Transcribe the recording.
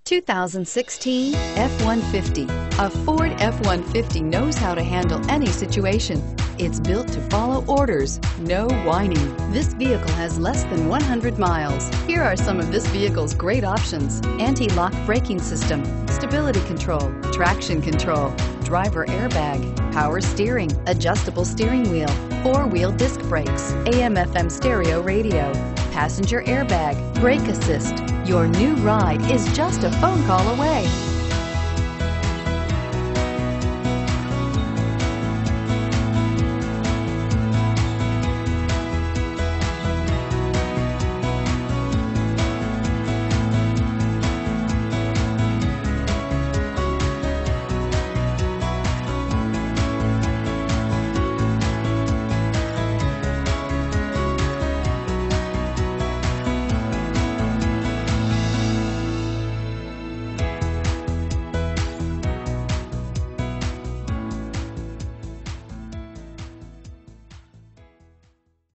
2016 F-150. A Ford F-150 knows how to handle any situation. It's built to follow orders, no whining. This vehicle has less than 100 miles. Here are some of this vehicle's great options: anti-lock braking system, stability control, traction control, driver airbag, power steering, adjustable steering wheel, four-wheel disc brakes, AM/FM stereo radio, passenger airbag, brake assist. Your new ride is just a phone call away.